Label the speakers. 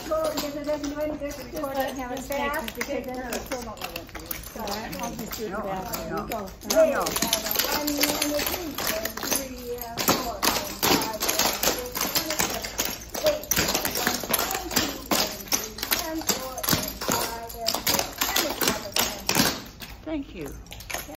Speaker 1: control because it doesn't do any good to record it and have it fast because then I still don't know what to do. So
Speaker 2: I'll just do it fast. There we go.
Speaker 1: No. 1, 2, 3, 4, 5, 6, 7, 8, 1, 2, 3, 10, 4, 5, 6, 7, 8.
Speaker 2: Thank you.